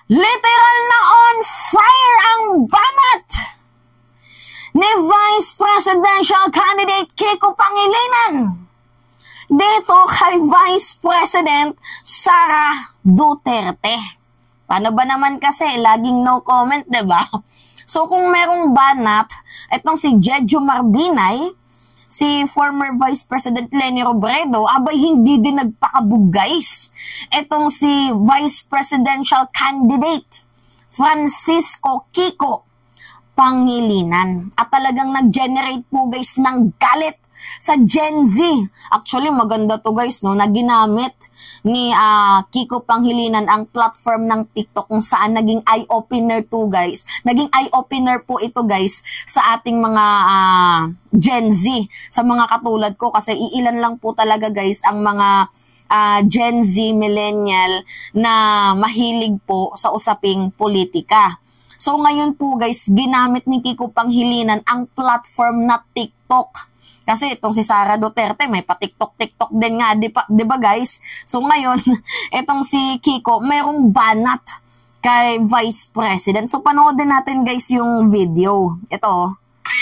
Literal na on fire ang banat ni Vice Presidential Candidate Kiko Pangilinan dito kay Vice President Sara Duterte. Paano ba naman kasi? Laging no comment, diba? So kung merong banat, itong si Jejo Marbinay, si former Vice President Leni Robredo, abay hindi din nagpakabog guys. Itong si Vice Presidential Candidate Francisco Kiko Pangilinan. At talagang nag-generate po guys ng galit sa Gen Z. Actually, maganda to guys, no, na ginamit ni Kiko Pangilinan ang platform ng TikTok kung saan naging eye-opener to guys. Naging eye-opener po ito guys sa ating mga Gen Z, sa mga katulad ko kasi iilan lang po talaga guys ang mga Gen Z, millennial na mahilig po sa usaping politika. So ngayon po guys, ginamit ni Kiko Pangilinan ang platform na TikTok. Kasi itong si Sara Duterte, may pa-TikTok din nga, di ba guys? So ngayon, itong si Kiko, mayroong banat kay Vice President. So panoodin natin guys yung video. Ito.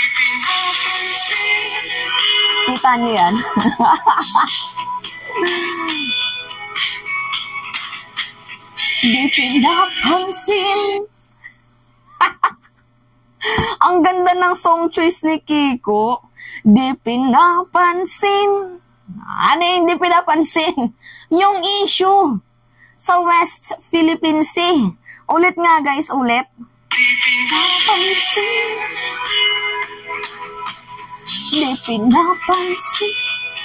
Kita niyo yan? Di pinapansin. Ang ganda ng song choice ni Kiko. Di pinapansin. Ano yung di pinapansin? Yung issue sa West Philippine Sea. Ulit nga guys, ulit. Di pinapansin. Di pinapansin.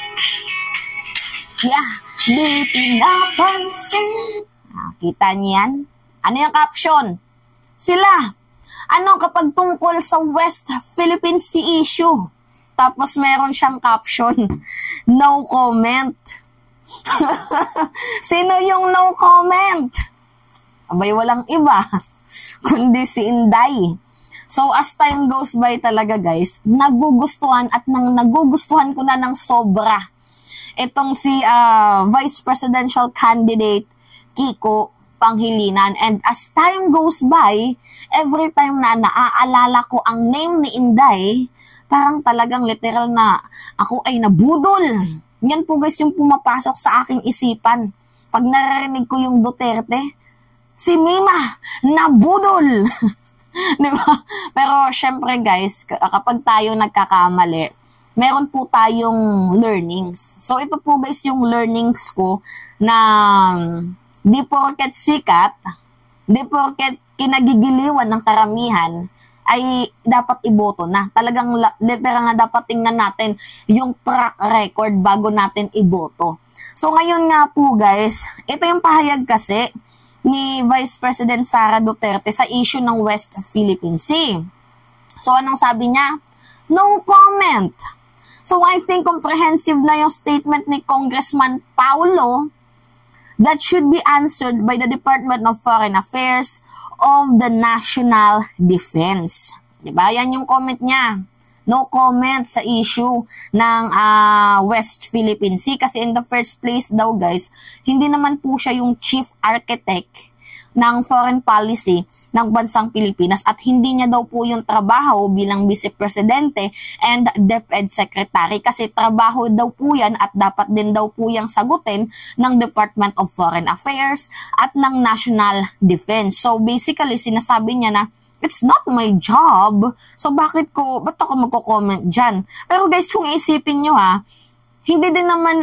Yeah, di pinapansin. Kita niyan? Ano yung caption? Sila. Ano kapag tungkol sa West Philippine Sea issue? Tapos meron siyang caption, no comment. Sino yung no comment? Abay, walang iba, kundi si Inday. So, as time goes by talaga guys, nagugustuhan at nagugustuhan ko na ng sobra itong si Vice Presidential Candidate Kiko Pangilinan. And as time goes by, every time na naaalala ko ang name ni Inday, parang talagang literal na ako ay nabudol. Yan po guys yung pumapasok sa aking isipan. Pag naririnig ko yung Duterte, si Mima, nabudol. Diba? Pero syempre guys, kapag tayo nagkakamali, meron po tayong learnings. So ito po guys yung learnings ko na di porket sikat, di porket kinagigiliwan ng karamihan, ay dapat iboto na. Talagang literal na dapat tingnan natin yung track record bago natin iboto. So ngayon nga po guys, ito yung pahayag kasi ni Vice President Sara Duterte sa issue ng West Philippine Sea. So anong sabi niya? No comment. So I think comprehensive na yung statement ni Congressman Paulo that should be answered by the Department of Foreign Affairs of the National Defense. Diba? Yan yung comment niya. No comment sa issue ng West Philippine Sea. Kasi in the first place daw guys, hindi naman po siya yung chief architect ng foreign policy ng bansang Pilipinas at hindi niya daw po yung trabaho bilang Vice Presidente and DepEd Secretary kasi trabaho daw po yan at dapat din daw po yung sagutin ng Department of Foreign Affairs at ng National Defense. So basically sinasabi niya na it's not my job. So ba't ako magko-comment dyan? Pero guys, kung isipin nyo hindi din naman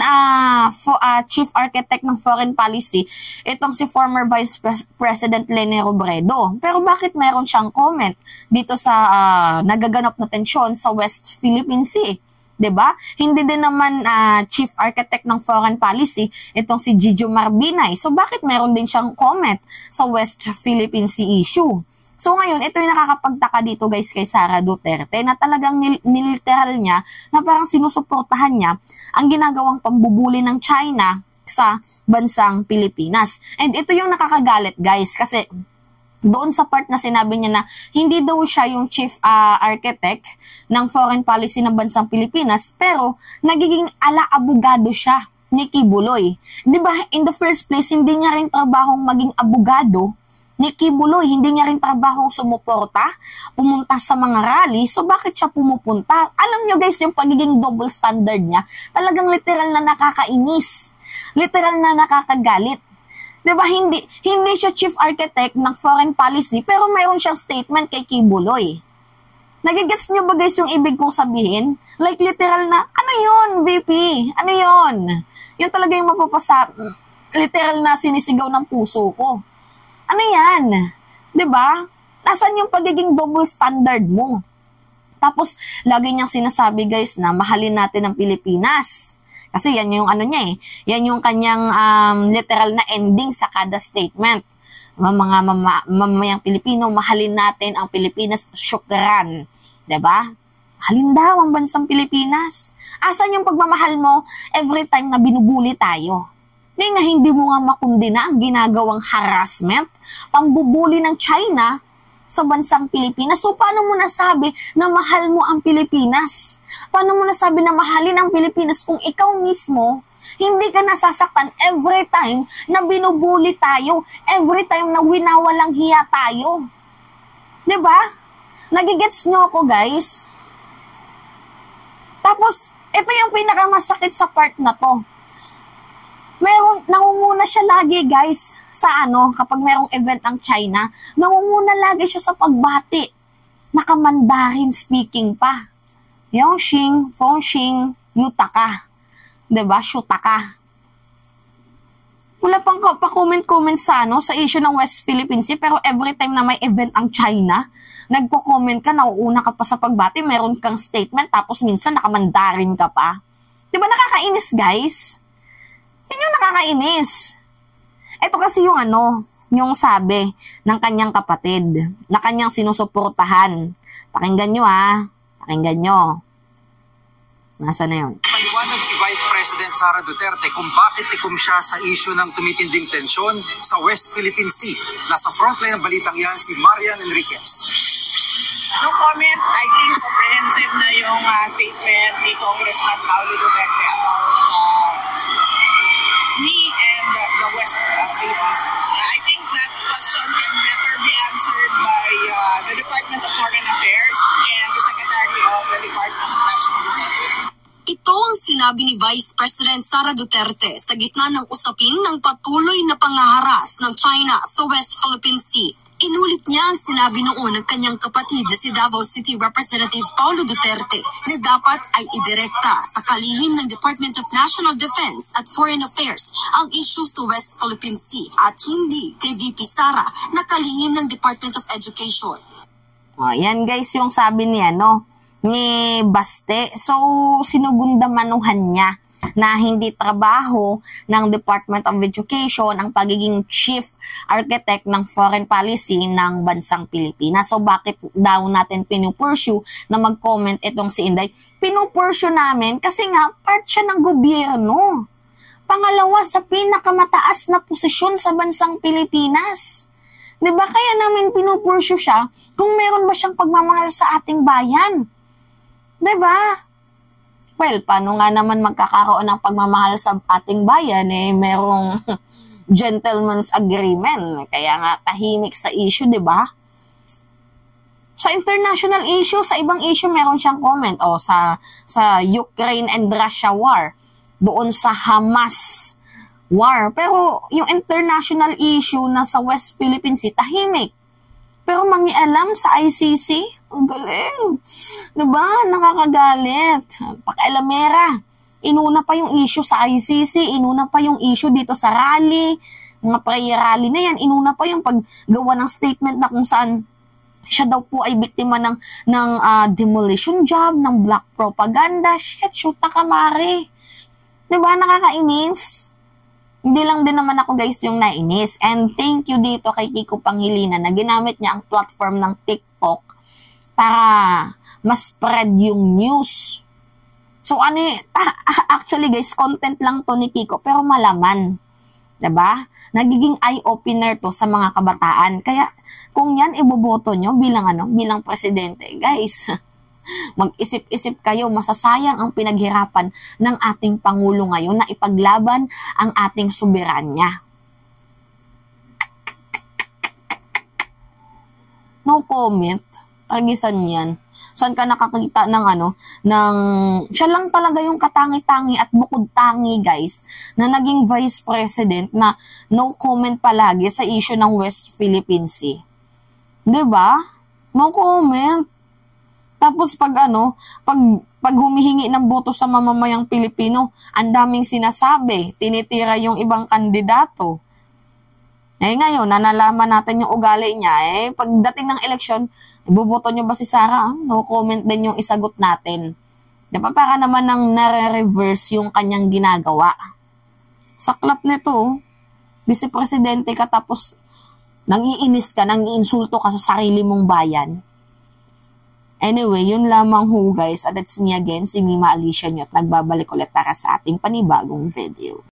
chief architect ng foreign policy itong si former Vice President Leni Robredo. Pero bakit meron siyang comment dito sa nagaganap na tensyon sa West Philippine Sea? 'Di ba? Hindi din naman chief architect ng foreign policy itong si Jejo Marbinay. So bakit meron din siyang comment sa West Philippine Sea issue? So ngayon, ito yung nakakapagtaka dito guys kay Sara Duterte na talagang niliteral niya na parang sinusuportahan niya ang ginagawang pambubuli ng China sa bansang Pilipinas. And ito yung nakakagalit guys kasi doon sa part na sinabi niya na hindi daw siya yung chief architect ng foreign policy ng bansang Pilipinas pero nagiging ala-abogado siya ni Kibuloy. Diba in the first place hindi niya rin trabahong maging abogado ni Kibuloy. Hindi niya rin trabaho sumuporta, pumunta sa mga rally. So, bakit siya pumupunta? Alam nyo guys, yung pagiging double standard niya, talagang literal na nakakainis. Literal na nakakagalit. Diba? Hindi siya chief architect ng foreign policy, pero mayroon siyang statement kay Kibuloy. Nagigets nyo ba guys yung ibig kong sabihin? Like literal na, ano yun, VP? Ano yun? Yun talaga yung mapapasa, literal na sinisigaw ng puso ko. Ano yan? 'Di ba? Nasaan yung pagiging double standard mo? Tapos, lagi niyang sinasabi guys na mahalin natin ang Pilipinas. Kasi yan yung ano niya eh. Yan yung kanyang literal na ending sa kada statement. Mga mamayang Pilipino, mahalin natin ang Pilipinas, syukran. 'Di ba? Mahalin daw ang bansang Pilipinas. Asan yung pagmamahal mo every time na binubuli tayo? Hindi mo nga makundina ang ginagawang harassment, pambubuli ng China sa bansang Pilipinas. So, paano mo nasabi na mahal mo ang Pilipinas? Paano mo nasabi na mahalin ang Pilipinas kung ikaw mismo, hindi ka nasasaktan every time na binubuli tayo, every time na winawalang hiya tayo? Diba? Nagigets nyo ako, guys? Tapos, ito yung pinakamasakit sa part na to. Nangunguna siya lagi guys sa kapag merong event ang China, nangunguna lagi siya sa pagbati. Nakamandarin speaking pa. Yongxing, Fengxing, Yutaka. 'Di ba? Shutaka. Wala pang pa-comment sa sa issue ng West Philippine Sea, pero every time na may event ang China, nagko-comment ka, nauuna ka pa sa pagbati, meron kang statement, tapos minsan nakamandarin ka pa. 'Di ba nakakainis guys? Yun yung nakakainis. Ito kasi yung yung sabi ng kanyang kapatid, na kanyang sinusuportahan. Pakinggan nyo Pakinggan nyo. Nasaan na yun? Paliwanag si Vice President Sara Duterte kung bakit tikom siya sa issue ng tumitinding tensyon sa West Philippine Sea. Nasa frontline ng balitang yan si Marian Enriquez. No comment. I think comprehensive na yung statement ni Congressman Paulo Duterte about me and the West Philippines. I think that question can better be answered by the Department of Foreign Affairs and the Secretary of the Department of National Defense. Ito ang sinabi ni Vice President Sara Duterte sa gitna ng usapin ng patuloy na pangaharas ng China sa West Philippine Sea. Inulit niya ang sinabi noon ng kanyang kapatid na si Davao City Representative Paulo Duterte na dapat ay idirekta sa kalihim ng Department of National Defense at Foreign Affairs ang issue sa West Philippine Sea at hindi kay VP Sara na kalihim ng Department of Education. Yan guys yung sabi niya ni Baste. So, sinugundamanuhan niya na hindi trabaho ng Department of Education ang pagiging chief architect ng foreign policy ng bansang Pilipinas. So, bakit daw natin pinupursue na mag-comment itong si Inday? Pinupursue namin kasi nga part siya ng gobyerno. Pangalawa, sa pinakamataas na posisyon sa bansang Pilipinas. Diba? Kaya namin pinupursue siya kung meron ba siyang pagmamahal sa ating bayan. Diba? Well, paano nga naman magkakaroon ng pagmamahal sa ating bayan merong gentleman's agreement. Kaya nga tahimik sa issue, 'di ba? Sa international issue, sa ibang issue meron siyang comment sa Ukraine and Russia war, doon sa Hamas war. Pero yung international issue na sa West Philippine Sea, tahimik. Pero mangialam sa ICC, ang galing. Diba? Nakakagalit. Pakialamera. Inuna pa yung issue sa ICC, inuna pa yung issue dito sa rally, mga prayer rally na yan, inuna pa yung paggawa ng statement na kung saan siya daw po ay biktima ng demolition job, ng black propaganda. Shit, shoot na kamari. Diba? Nakakainis. Hindi lang din naman ako guys yung nainis. And thank you dito kay Kiko Pangilinan na ginamit niya ang platform ng TikTok para mas spread yung news. So actually guys, content lang to ni Kiko pero malaman. 'Di ba? Nagiging eye-opener to sa mga kabataan. Kaya kung yan iboboto nyo bilang presidente, guys, mag-isip-isip kayo, masasayang ang pinaghirapan ng ating Pangulo ngayon na ipaglaban ang ating soberanya. No comment. Tagisan yan. Saan ka nakakita ng siya lang talaga yung katangi-tangi at bukod-tangi, guys, na naging vice president na no comment palagi sa issue ng West Philippine Sea. Diba? No comment. Tapos pag humihingi ng boto sa mamamayang Pilipino, ang daming sinasabi, tinitira yung ibang kandidato. Ngayon, nalaman natin yung ugali niya. Pagdating ng eleksyon, iboboto niyo ba si Sara? No comment din yung isagot natin. Diba? Para naman nang nare-reverse yung kanyang ginagawa. Saklap nito. Vice Presidente ka tapos nang-iinis ka, nang-iinsulto ka sa sarili mong bayan. Anyway, yun lamang ho, guys. At it's me again, si Mima Alicia Nyot. Nagbabalik ulit para sa ating panibagong video.